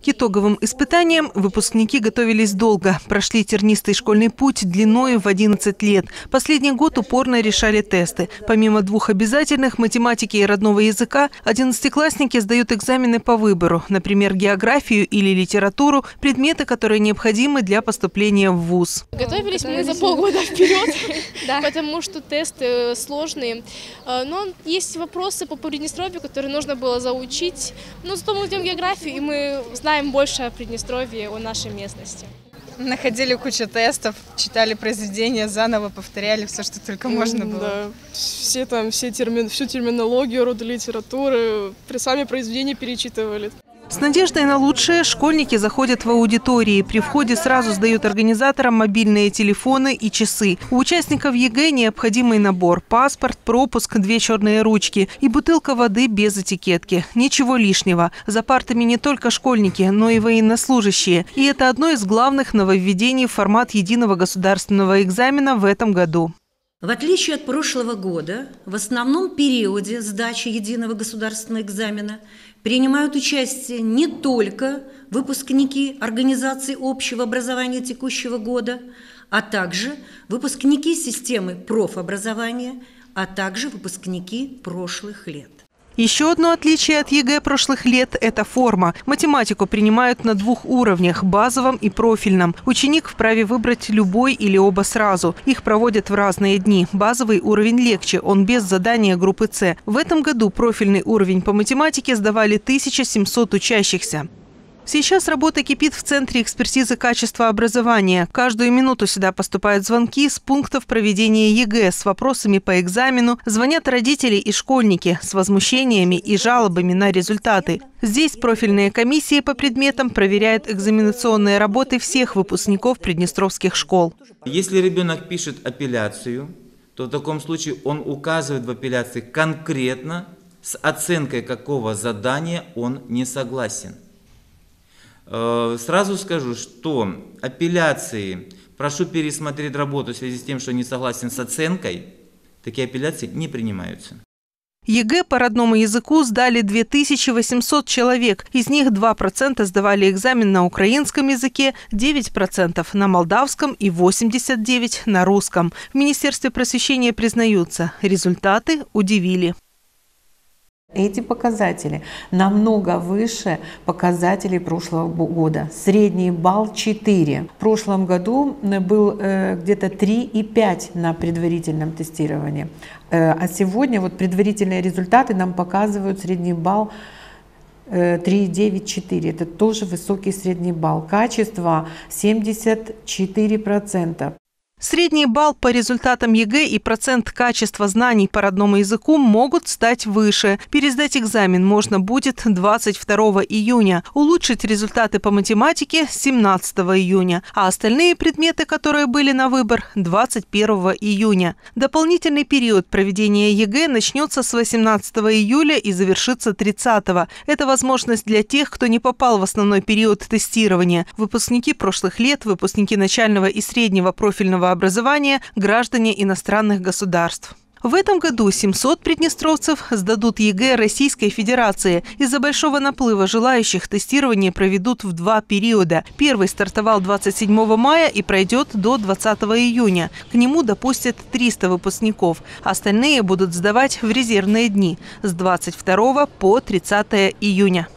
К итоговым испытаниям выпускники готовились долго. Прошли тернистый школьный путь длиною в 11 лет. Последний год упорно решали тесты. Помимо 2 обязательных – математики и родного языка, 11-классники сдают экзамены по выбору. Например, географию или литературу – предметы, которые необходимы для поступления в вуз. Готовились мы за полгода вперед, потому что тесты сложные. Но есть вопросы по Приднестровью, которые нужно было заучить. Но зато мы идем в географию, и мы знаем больше о Приднестровье, о нашей местности. Находили кучу тестов, читали произведения, заново повторяли все, что только можно было. Да, всю терминологию, роды литературы, сами произведения перечитывали. С надеждой на лучшее школьники заходят в аудитории. При входе сразу сдают организаторам мобильные телефоны и часы. У участников ЕГЭ необходимый набор – паспорт, пропуск, 2 черные ручки и бутылка воды без этикетки. Ничего лишнего. За партами не только школьники, но и военнослужащие. И это одно из главных нововведений в формат единого государственного экзамена в этом году. В отличие от прошлого года, в основном периоде сдачи единого государственного экзамена принимают участие не только выпускники организаций общего образования текущего года, а также выпускники системы профобразования, а также выпускники прошлых лет. Еще одно отличие от ЕГЭ прошлых лет – это форма. Математику принимают на 2 уровнях – базовом и профильном. Ученик вправе выбрать любой или оба сразу. Их проводят в разные дни. Базовый уровень легче, он без задания группы С. В этом году профильный уровень по математике сдавали 1700 учащихся. Сейчас работа кипит в Центре экспертизы качества образования. Каждую минуту сюда поступают звонки с пунктов проведения ЕГЭ с вопросами по экзамену. Звонят родители и школьники с возмущениями и жалобами на результаты. Здесь профильные комиссии по предметам проверяют экзаменационные работы всех выпускников приднестровских школ. Если ребенок пишет апелляцию, то в таком случае он указывает в апелляции конкретно, с оценкой какого задания он не согласен. Сразу скажу, что апелляции «прошу пересмотреть работу в связи с тем, что не согласен с оценкой», такие апелляции не принимаются. ЕГЭ по родному языку сдали 2800 человек. Из них 2% сдавали экзамен на украинском языке, 9% на молдавском и 89% на русском. В Министерстве просвещения признаются, результаты удивили. Эти показатели намного выше показателей прошлого года. Средний балл 4. В прошлом году был где-то 3,5 на предварительном тестировании. А сегодня вот предварительные результаты нам показывают средний балл 3,9-4. Это тоже высокий средний балл. Качество 74%. Средний балл по результатам ЕГЭ и процент качества знаний по родному языку могут стать выше. Пересдать экзамен можно будет 22 июня. Улучшить результаты по математике 17 июня. А остальные предметы, которые были на выбор, 21 июня. Дополнительный период проведения ЕГЭ начнется с 18 июля и завершится 30. Это возможность для тех, кто не попал в основной период тестирования. Выпускники прошлых лет, выпускники начального и среднего профильного образования, граждане иностранных государств. В этом году 700 приднестровцев сдадут ЕГЭ Российской Федерации. Из-за большого наплыва желающих тестирование проведут в 2 периода. Первый стартовал 27 мая и пройдет до 20 июня. К нему допустят 300 выпускников. Остальные будут сдавать в резервные дни с 22 по 30 июня.